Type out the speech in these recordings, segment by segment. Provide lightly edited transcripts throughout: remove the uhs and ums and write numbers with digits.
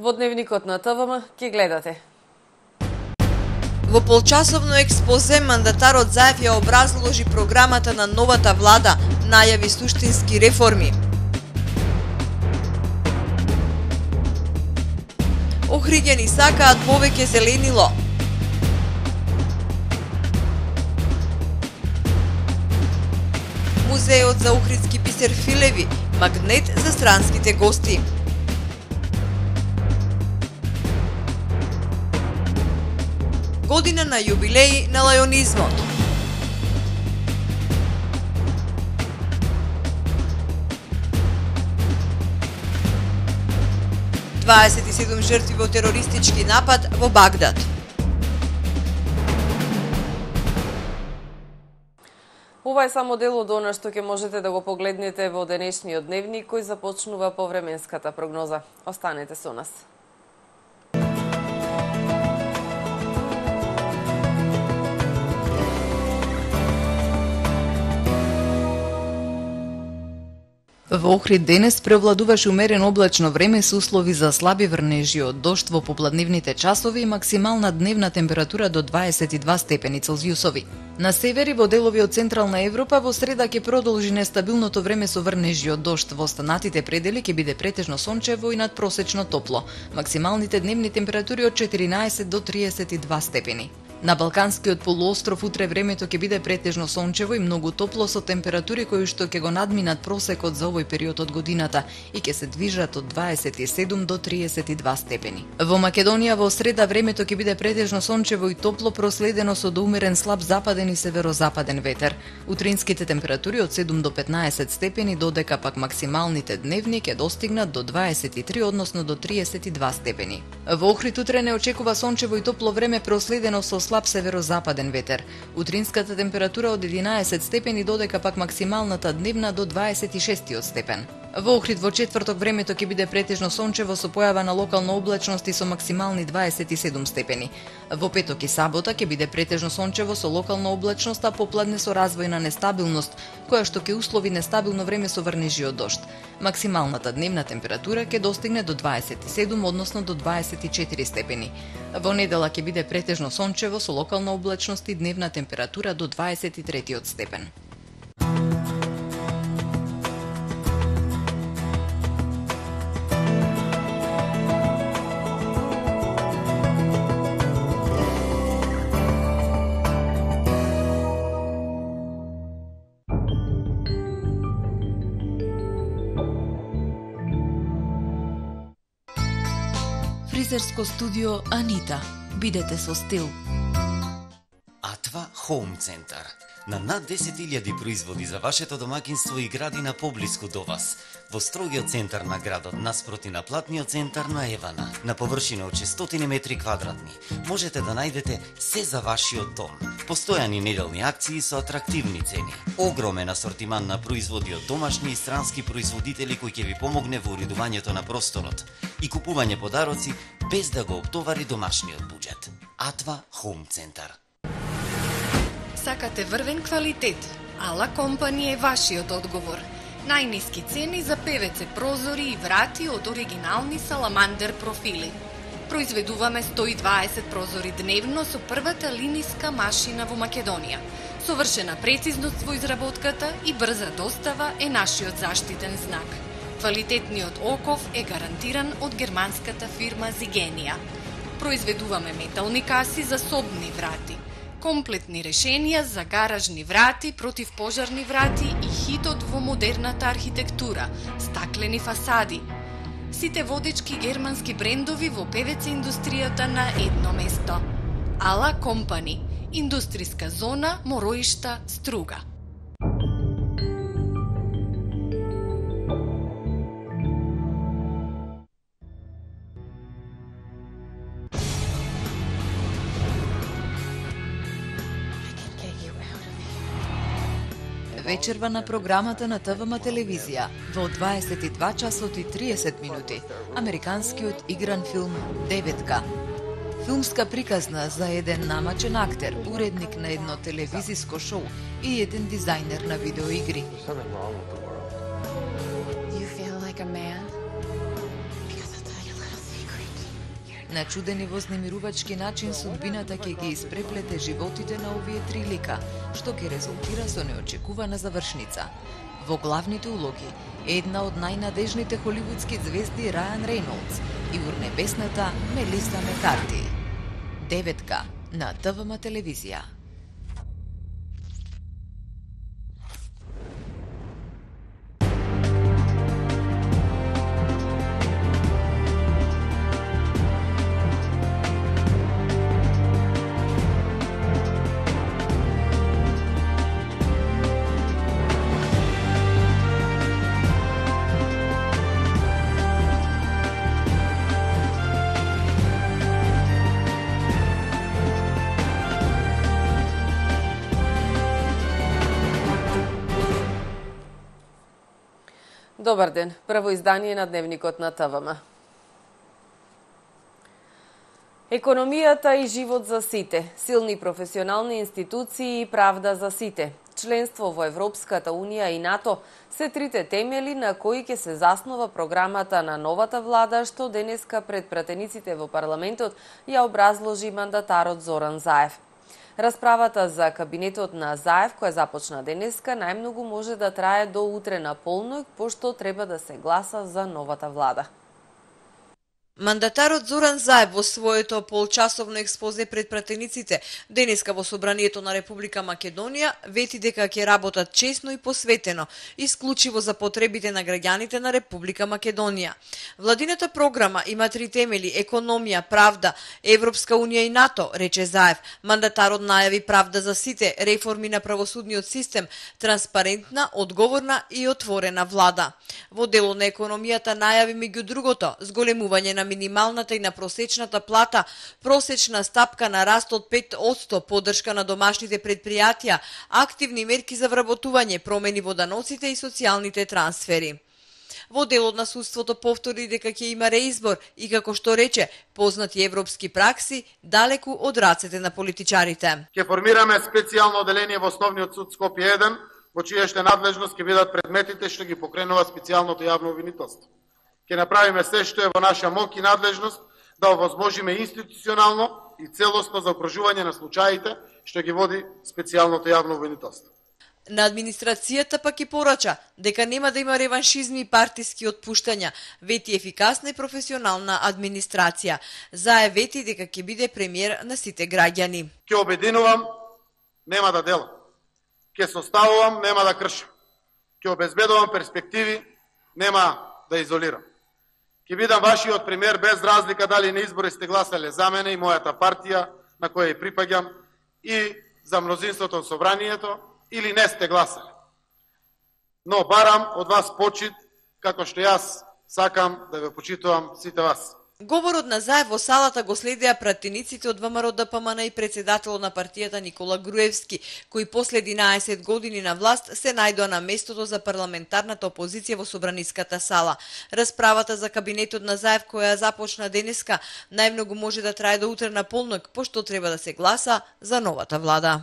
Во дневникот на ТВМ ќе гледате. Во полчасовно експозе мандатарот Заев ја образложи програмата на новата влада, најави суштински реформи. Охриѓани сакаат повеќе зеленило. Музеот за Охридски бисер Филеви, магнет за странските гости. Година на јубилеј на лајонизмот. Дваесет и 7 жртви во терористички напад во Багдад. Ова е само дел од она што ќе можете да го погледнете во денешниот дневник кој започнува по временската прогноза. Останете со нас. Во Охрид денес преовладуваше умерен облачно време со услови за слаби врнежи од дожд во попладневните часови и максимална дневна температура до 22 степени Целзиусови. На север и во делови од Централна Европа во среда ќе продолжи нестабилното време со врнежи од дожд. Во останатите предели ќе биде претежно сончево и надпросечно топло. Максималните дневни температури од 14 до 32 степени. На Балканскиот полуостров утре времето ќе биде претежно сончево и многу топло со температури кои што ќе го надминат просекот за овој период од годината и ќе се движат од 27 до 32 степени. Во Македонија во среда времето ќе биде претежно сончево и топло проследено со доумерен слаб западен и северозападен ветер. Утринските температури од 7 до 15 степени, додека пак максималните дневни ќе достигнат до 23 односно до 32 степени. Во Охрид утре не очекува сончево и топло време проследено со слаб северозападен ветер. Утринската температура од 11 степени, додека пак максималната дневна до 26 степен. Во Охрид во четврток времето ќе биде претежно сончево со појава на локална облачност и со максимални 27 степени. Во петок и сабота ќе биде претежно сончево со локална облачност, а попладне со развојна нестабилност, која што ќе услови нестабилно време со врнежи од дожд. Максималната дневна температура ќе достигне до 27, односно до 24 степени. Во недела ќе биде претежно сончево со локална облачност и дневна температура до 23 степен. Фризерско студио Анита. Бидете со стил. Атва Хоум Центар. На над 10.000 производи за вашето домакинство и градина поблиску до вас. Во строгиот центар на градот, наспроти на платниот центар на Евана, на површина од 600 метри квадратни, можете да најдете се за вашиот дом. Постојани неделни акции со атрактивни цени. Огромен асортиман на производи од домашни и странски производители кои ќе ви помогне во уредувањето на просторот и купување подароци без да го оптовари домашниот буџет. Атва Хоум Центар. Сакате врвен квалитет? Ала Компани е вашиот одговор. Најниски цени за ПВЦ прозори и врати од оригинални саламандер профили. Произведуваме 120 прозори дневно со првата линиска машина во Македонија. Совршена прецизност во изработката и брза достава е нашиот заштитен знак. Квалитетниот оков е гарантиран од германската фирма Зигенија. Произведуваме метални каси за собни врати, комплетни решенија за гаражни врати, противпожарни врати и хитот во модерната архитектура, стаклени фасади. Сите водечки германски брендови во ПВЦ индустријата на едно место. Ала Компани, индустријска зона Мороишта, Струга. Вечерва на програмата на ТВМ телевизија во 22 часот и 30 минути. Американскиот игран филм Деветка. Филмска приказна за еден намачен актер, уредник на едно телевизиско шоу и еден дизајнер на видеоигри. You feel like a man? Because I'll tell you a little secret. Начудени во знемирувачки начин судбината ќе ги испреплете животите на овие три лика, што ќе резултира со неочекувана завршница. Во главните улоги една од најнадежните холивудски звезди Рајан Рейнолдс и урнебесната Мелиса Мекарти. 9 на ТВМ телевизија. Добар ден, прво издание на Дневникот на ТВМ. Економијата и живот за сите, силни професионални институции и правда за сите. Членство во Европската Унија и НАТО се трите темели на кои ќе се заснова програмата на новата влада, што денеска пред пратениците во парламентот ја образложи мандатарот Зоран Заев. Расправата за кабинетот на Заев, која започна денеска, најмногу може да трае до утре на полноќ, пошто треба да се гласа за новата влада. Мандатарот Зоран Заев во своето полчасовно експозе пред пратениците денеска во Собранието на Република Македонија вети дека ќе работат честно и посветено, исклучиво за потребите на граѓаните на Република Македонија. Владината програма има три темели: економија, правда, Европска Унија и НАТО, рече Заев. Мандатарот најави правда за сите, реформи на правосудниот систем, транспарентна, одговорна и отворена влада. Во делот на економијата најави меѓу другото зголемување на минималната и на просечната плата, просечна стапка на раст од 5%, поддршка на домашните предпријатија, активни мерки за вработување, промени во даноците и социјалните трансфери. Во делот на судството повтори дека ќе има реизбор и, како што рече, познати европски пракси далеку од рацете на политичарите. Ќе формираме специјално оделение во Основниот суд Скопје 1, во чијашта надлежност ќе бидат предметите што ги покренува специјалното јавно обвинителство. Ќе направиме се што е во наша мок и надлежност да овозможиме институционално и целосно заокружување на случаите што ги води специјалното јавно обвинителство. На администрацијата пак и порача дека нема да има реваншизми и партиски отпуштања, вети ефикасна и професионална администрација. Заев вети дека ќе биде премиер на сите граѓани. Ќе обединувам, нема да делам. Ќе составувам, нема да кршам. Ќе обезбедувам перспективи, нема да изолирам. Ќе бидам вашиот премиер без разлика дали на избори сте гласале за мене и мојата партија, на која ја припаѓам, и за мнозинството од собранието, или не сте гласале. Но барам од вас почит, како што јас сакам да ве почитувам сите вас. Говорот на Заев во салата го следеа пратениците од ВМРО ДПМН и председателот на партијата Никола Груевски, кои после 11 години на власт се најдоа на местото за парламентарната опозиција во Собраниската сала. Расправата за кабинетот на Заев, која започна денеска, најмногу може да трае до утре на полноќ, пошто треба да се гласа за новата влада.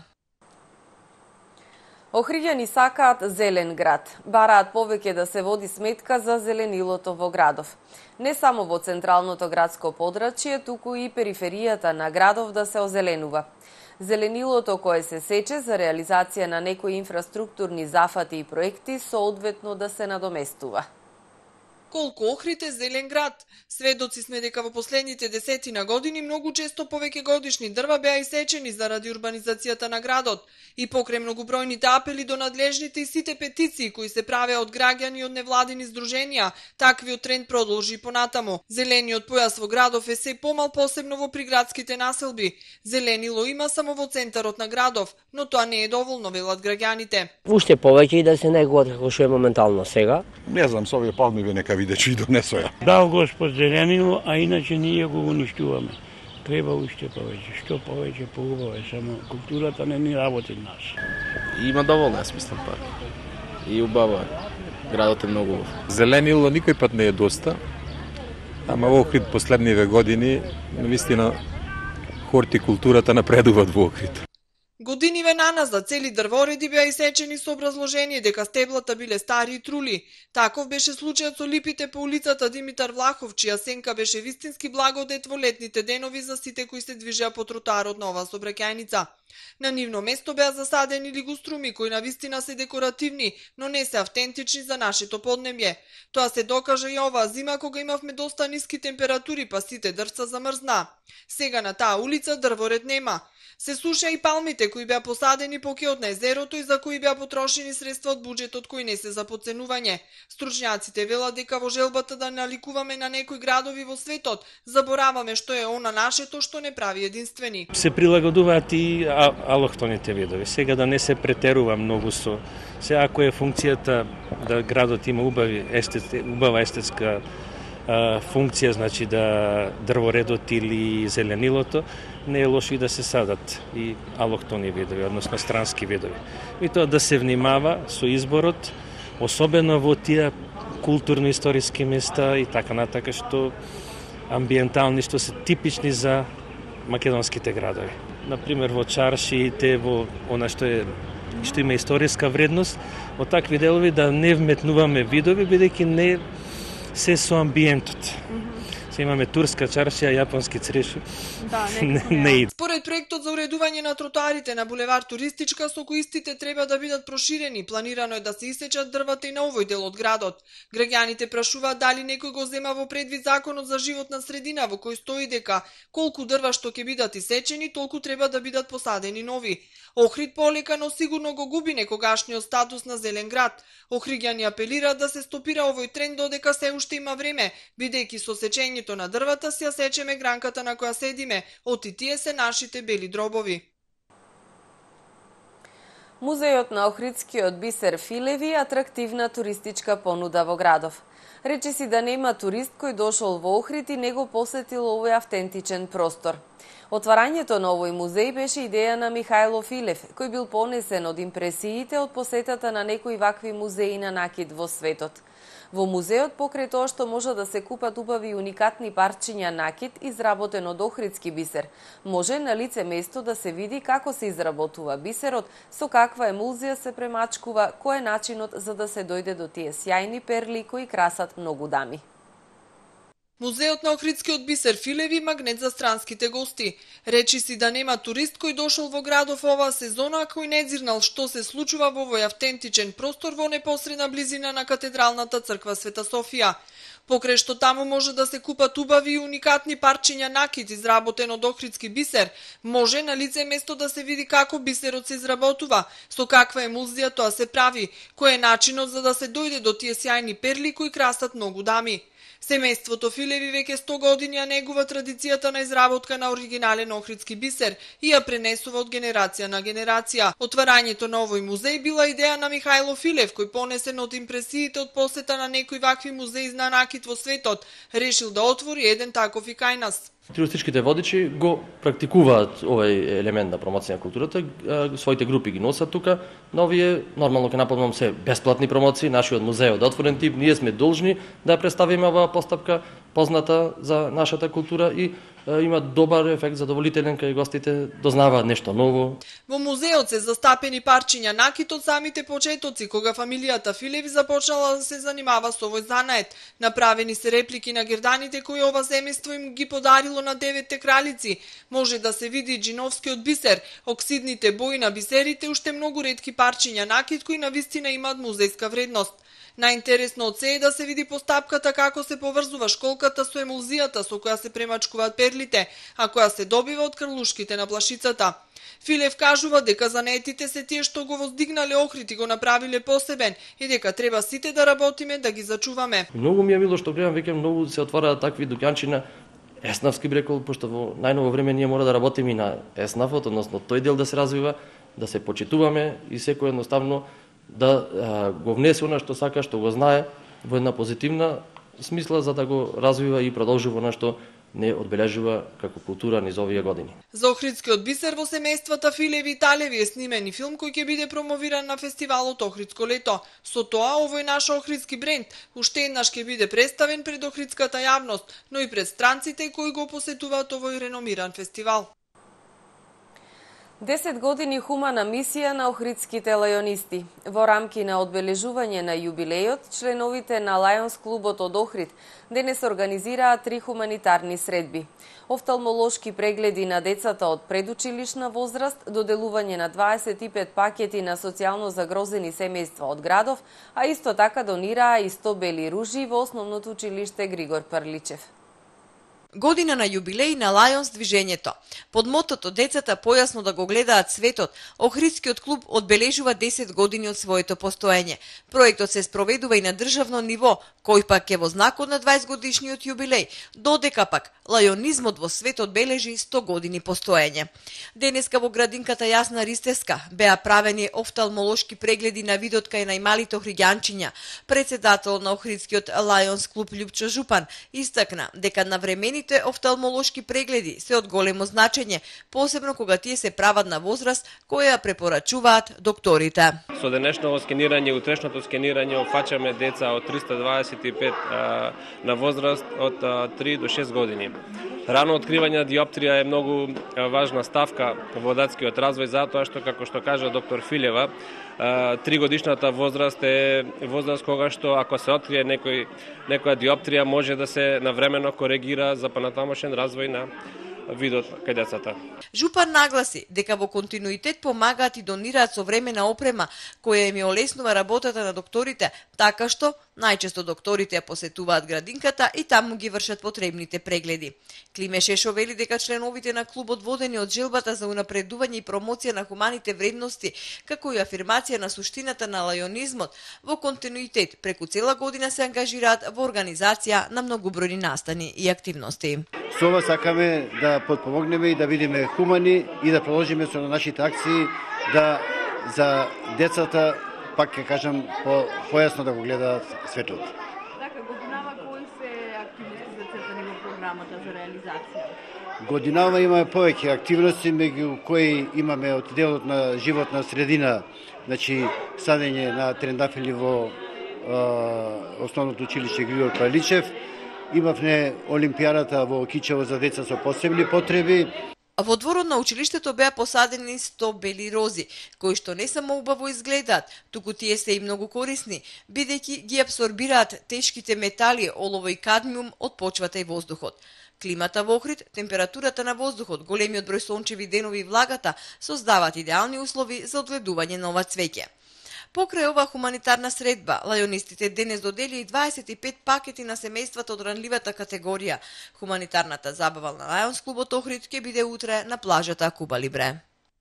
Охриѓани сакаат зелен град. Бараат повеќе да се води сметка за зеленилото во градов. Не само во централното градско подрачје, туку и периферијата на градов да се озеленува. Зеленилото кое се сече за реализација на некои инфраструктурни зафати и проекти соодветно да се надоместува. Колку Охрид е зелен град. Сведоци сме дека во последните десетина години многу често повеќе годишни дрва беа исечени заради урбанизацијата на градот и покрај многобројните апели до надлежните и сите петиции кои се правеа од граѓани и од невладини здруженија, таквиот тренд продолжи понатаму. Зелениот појас во градов е се помал, посебно во приградските населби. Зеленило има само во центарот на градов, но тоа не е доволно, велат граѓаните. Уште повеќе и да се негуваат како што е моментално сега. Не знам, со овие палмиви нека виде че и донесоја. Дал Господ зеленило, а иначе ние го уништуваме. Треба уште повеќе, што повеќе поубаво е, само културата не ни работи нас. Има доволно, јас мислам пак. И убаво е. Градот е многу убав. Зеленило никој пат не е доста, ама во Охрид последниве години, навистина, хортикултурата напредуваат во Охрид. Годиниве наназад цели дрвореди беа исечени со образложение дека стеблата биле стари и трули. Таков беше случајот со липите по улицата Димитар Влахов, чија сенка беше вистински благодет во летните денови за сите кои се движеа по тротоарот на оваа сообраќајница. На нивно место беа засадени лигуструми кои навистина се декоративни, но не се автентични за нашето поднебје. Тоа се докажа и оваа зима кога имавме доста ниски температури, па сите дрвца замрзна. Сега на таа улица дрворед нема. Се суша и палмите кои беа посадени покеот на езерото и за кои беа потрошени средства од буџетот кои не се за подценување. Стручњаците велат дека во желбата да наликуваме на некои градови во светот, забораваме што е она нашето што не прави единствени. Се прилагодуваат и алохтоните видови. Сега да не се претерува многу со... Сега ако е функцијата да градот има убава естетска функција, значи да дрворедот или зеленилото, не е лошо и да се садат и алохтони видови, односно странски видови. И тоа да се внимава со изборот, особено во тие културно-историски места и така натака, што амбиентални, што се типични за македонските градови. Например, во чаршиите, во она што има историска вредност, во такви делови да не вметнуваме видови, бидејќи не се со амбиентот. Се имаме турска чаршија, јапонски цреши. Да, не. Според проектот за уредување на тротоарите на булевар Туристичка, со кои истите треба да бидат проширени, планирано е да се исечат дрвата и на овој дел од градот. Граѓаните прашуваат дали некој го зема во предвид законот за животна средина, во кој стои дека колку дрва што ќе бидат исечени, толку треба да бидат посадени нови. Охрид полека, но сигурно го губи некогашниот статус на зелен град. Охриѓани апелираат да се стопира овој тренд додека се уште има време, бидејќи со сечењето на дрвата си ја сечеме гранката на која седиме, оти тие се нашите бели дробови. Музејот на Охридскиот бисер Филеви е атрактивна туристичка понуда во градов. Речи си да нема турист кој дошол во Охрид и не го посетил овој автентичен простор. Отварањето на овој музеј беше идеја на Михајло Филев, кој бил понесен од импресиите од посетата на некои вакви музеи на накид во светот. Во музеот, покрај тоа што може да се купат убави и уникатни парчиња накид изработен од охридски бисер, може на лице место да се види како се изработува бисерот, со каква емулзија се премачкува, кој е начинот за да се дојде до тие сјајни перли кои красат многу дами. Музеот на Охридскиот бисер Филеви магнет за странските гости. Речи си да нема турист кој дошол во градов оваа сезона, а кој не зирнал што се случува во овој автентичен простор во непосредна близина на катедралната црква Света Софија. Покрај што таму може да се купат убави и уникатни парчиња накид изработен од охридски бисер, може на лице место да се види како бисерот се изработува, со каква емулзија тоа се прави, кој е начинот за да се дојде до тие сјајни перли кои красат многу дами. Семејството Филеви веќе 100 години ја негува традицијата на изработка на оригинален охридски бисер и ја пренесува од генерација на генерација. Отварањето на овој музеј била идеја на Михајло Филев, кој понесен од импресиите од посета на некои вакви музеи на накид во светот, решил да отвори еден таков и кај нас. Туристичките водичи го практикуваат овој елемент на промоција на културата, своите групи ги носат тука, но овие нормално ќе напомнам се бесплатни промоции, нашиот музеј од отворен тип, ние сме должни да представиме оваа постапка позната за нашата култура и има добар ефект, задоволителен, кај гостите дознаваат нешто ново. Во музеот се застапени парчиња накид од самите почетоци, кога фамилијата Филеви започнала да се занимава со овој занает. Направени се реплики на герданите кои ова семејство им ги подарило на 9 кралици. Може да се види джиновскиот бисер, оксидните бои на бисерите, уште многу ретки парчиња накид кои навистина имаат музејска вредност. Најинтересно од се е да се види постапката како се поврзува школката со емулзијата со која се премачкуваат перлите, а која се добива од крлушките на плашицата. Филев кажува дека занетите се тие што го воздигнале Охрид и го направиле посебен и дека треба сите да работиме да ги зачуваме. Многу ми е мило што гледам веќе многу се отвараат такви дуќанчина еснавски би рекол, пошто во најново време ние мора да работиме и на еснавот, односно тој дел да се развива, да се почитуваме и секој едноставно да го внесе она што сака, што го знае во една позитивна смисла за да го развива и продолжува она што не одбележува како култура низ овие години. За охридскиот бисер во семејствата Филеви и Талеви е снимен и филм кој ќе биде промовиран на фестивалот Охридско лето. Со тоа овој наш охридски бренд уште еднаш ќе биде представен пред охридската јавност, но и пред странците кои го посетуваат овој реномиран фестивал. 10 години хумана мисија на охридските лајонисти. Во рамки на одбележување на јубилејот, членовите на Лајонс клубот од Охрид денес организираат 3 хуманитарни средби. Офталмолошки прегледи на децата од предучилишна возраст, доделување на 25 пакети на социјално загрозени семејства од градов, а исто така донираа и 100 бели ружи во основното училиште Григор Парличев. Година на јубилеј на Лајонс движењето. Под мотото децата појасно да го гледаат светот, Охридскиот клуб одбележува 10 години од своето постоење. Проектот се спроведува и на државно ниво, кој пак е во знакот на 20 годишниот јубилеј, додека пак лајонизмот во светот бележи 100 години постоење. Денеска во градинката Јасна Ристевска беа правени офталмолошки прегледи на видот кај најмалите охриѓанчиња. Председател на Охридскиот Лајонс клуб Љупчо Жупан истакна дека навремените офталмолошки прегледи се од големо значење, посебно кога тие се прават на возраст која препорачуваат докторите. Со денешното скенирање и утрешното скенирање опфаќаме деца од 325 на возраст од 3 до 6 години. Рано откривање на диоптрија е многу важна ставка во детскиот развој, затоа што, како што кажа доктор Филева, 3 годишната возраст е возраст кога што ако се открие некоја диоптрија може да се навремено коригира за понатамошен развој на видот кај децата. Жупан нагласи дека во континуитет помагаат и донираат современа опрема која им ја олеснува работата на докторите, така што најчесто докторите ја посетуваат градинката и таму ги вршат потребните прегледи. Климе Шешо вели дека членовите на клубот водени од желбата за унапредување и промоција на хуманите вредности, како и афирмација на суштината на лајонизмот, во континуитет преку цела година се ангажираат во организација на многобројни настани и активности. Со ова сакаме да подпомогнеме и да бидеме хумани и да продолжиме со нашите акции да за децата, пак ќе кажам, појасно да го гледаат светот. Така, годинава кои се активности зацртани во програмата за реализација? Годинава имаме повеќе активности, меѓу кои имаме од делот на животна средина, значи садење на трендафили во основното училиште Григор Парличев, имавме олимпијадата во Кичево за деца со посебни потреби. Во дворот на училиштето беа посадени 100 бели рози, кои што не само убаво изгледаат, туку тие се и многу корисни, бидејќи ги абсорбираат тешките метали, олово и кадмиум од почвата и воздухот. Климата во Охрид, температурата на воздухот, големиот број сончеви денови и влагата создаваат идеални услови за одгледување на ова цвеќе. Покрај ова хуманитарна средба, лајонистите денес додели 25 пакети на семејствата од ранливата категорија. Хуманитарната забава на Лајонс клубот Охрид ќе биде утре на плажата Куба Либре.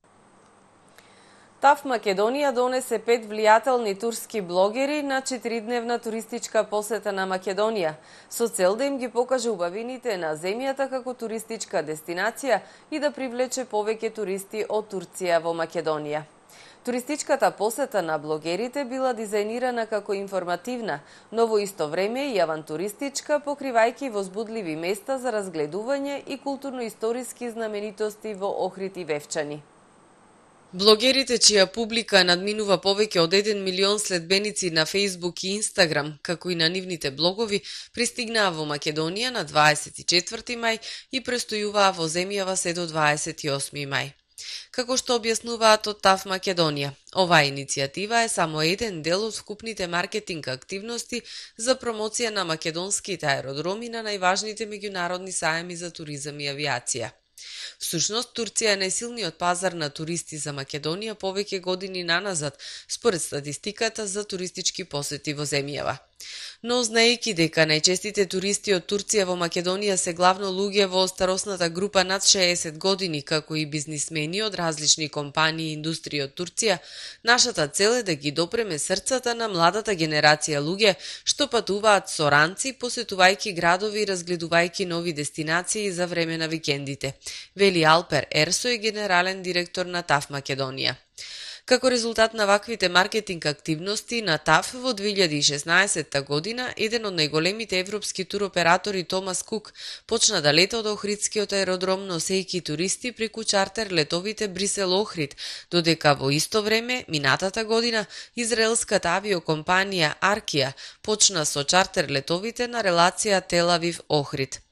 ТАФ Македонија донесе 5 влијателни турски блогери на 4-дневна туристичка посета на Македонија, со цел да им ги покаже убавините на земјата како туристичка дестинација и да привлече повеќе туристи од Турција во Македонија. Туристичката посета на блогерите била дизајнирана како информативна, но во исто време и авантуристичка, покривајќи возбудливи места за разгледување и културно-историски знаменитости во Охрид и Вевчани. Блогерите, чија публика надминува повеќе од 1 милион следбеници на Facebook и Instagram, како и на нивните блогови, пристигнаа во Македонија на 24 мај и престојуваа во земјава се до 28 мај. Како што објаснуваат од ТАФ Македонија, оваа иницијатива е само еден дел од вкупните маркетинг активности за промоција на македонските аеродроми на најважните меѓународни сајми за туризам и авиација. Всушност, Турција е најсилниот пазар на туристи за Македонија повеќе години наназад, според статистиката за туристички посети во земјава. Но знаејќи дека најчестите туристи од Турција во Македонија се главно луѓе во старосната група над 60 години, како и бизнисмени од различни компании и индустрии од Турција, нашата цел е да ги допреме срцата на младата генерација луѓе што патуваат со ранци, посетувајќи градови и разгледувајќи нови дестинации за време на викендите, вели Алпер Ерсој, генерален директор на ТАФ Македонија. Како резултат на ваквите маркетинг активности на ТАФ во 2016 година, еден од најголемите европски туроператори Томас Кук почна да лета од Охридскиот аеродром носејќи туристи преку чартер летовите Брисел-Охрид, додека во исто време, минатата година, израелската авиокомпанија Аркија почна со чартер летовите на релација Тел Авив-Охрид.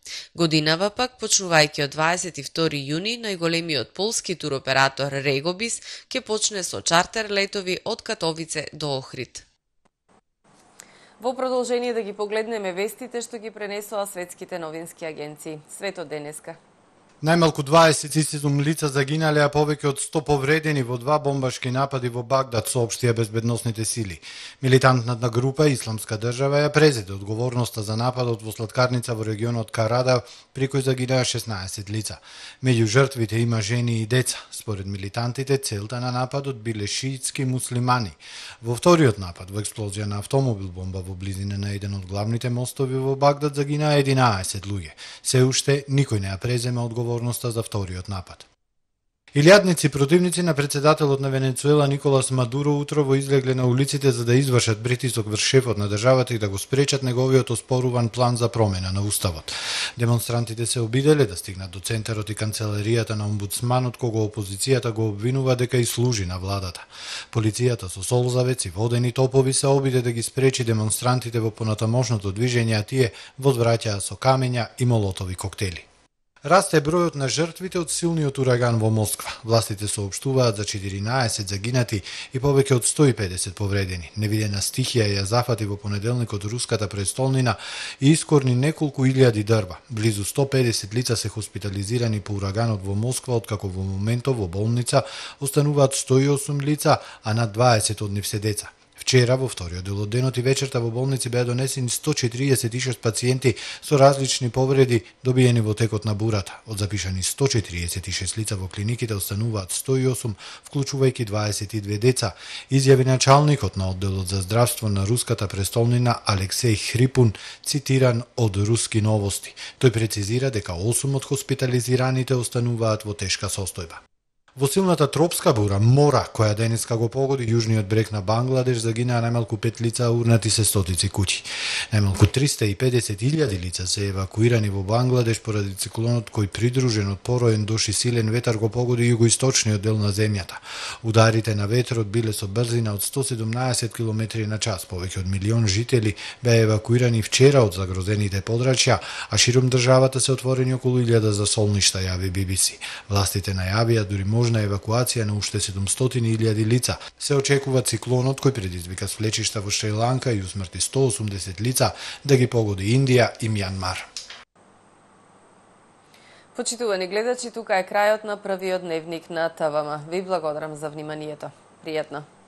Годинава пак, почнувајќи од 22 јуни, најголемиот полски туроператор Регобис ќе почне со чартер летови од Катовице до Охрид. Во продолжение да ги погледнеме вестите што ги пренесоа светските новински агенции. Светот денеска. Најмалку 27 лица загинале, а повеќе од 100 повредени во два бомбашки напади во Багдад, соопштија безбедносните сили. Милитантната група Исламска држава ја презеде одговорноста за нападот во сладкарница во регионот Карада, при кој загинаа 16 лица. Меѓу жртвите има жени и деца. Според милитантите, целта на нападот биле шиитски муслимани. Во вториот напад, во експлозија на автомобил бомба во близина на еден од главните мостови во Багдад, загинаа 11 луѓе. Се уште никој не ја презема одговорноста за вториот напад. Илјадници противници на председателот на Венецуела Николас Мадуро утрово излегле на улиците за да извршат притисок врз шефот на државата и да го спречат неговиот оспоруван план за промена на уставот. Демонстрантите се обиделе да стигнат до центарот и канцеларијата на омбудсманот, кого опозицијата го обвинува дека и служи на владата. Полицијата со солзавец и водени топови се обиде да ги спречи демонстрантите во понатамошното движење, а тие возвраќаа со камења и молотови коктели. Расте бројот на жртвите од силниот ураган во Москва. Властите соопштуваат за 14 загинати и повеќе од 150 повредени. Невидена стихија ја зафати во понеделникот руската престолнина и искорни неколку илјади дрва. Близу 150 лица се хоспитализирани по ураганот во Москва, откако во моментов во болница остануваат 108 лица, а над 20 од нив се деца. Вчера, во вториот дел од денот и вечерта, во болници беа донесени 146 пациенти со различни повреди добиени во текот на бурата. Од запишани 146 лица во клиниките остануваат 108, вклучувајќи 22 деца, изјави началникот на одделот за здравство на руската престолнина Алексеј Хрипун, цитиран од Руски новости. Тој прецизира дека 8 од хоспитализираните остануваат во тешка состојба. Во силната тропска бура Мора, која денеска го погоди јужниот брег на Бангладеш, загинаа најмалку 5 лица, а урнати се стотици куќи. Најмалку 350.000 лица се евакуирани во Бангладеш поради циклонот кој придружен од пороен доши силен ветар го погоди југоисточниот дел на земјата. Ударите на ветрот биле со брзина од 117 км на час. Повеќе од милион жители беа евакуирани вчера од загрозените подрачја, а широм државата се отворени околу 1000 засолништа, јави BBC. Властите најавија дури можна евакуација на уште 700.000 лица. Се очекува циклонот кој предизвика свлечишта во Шри-Ланка и усмрти 180 лица да ги погоди Индија и Мјанмар. Почитувани гледачи, тука е крајот на првиот дневник на ТВМ. Ви благодарам за вниманието. Пријатно.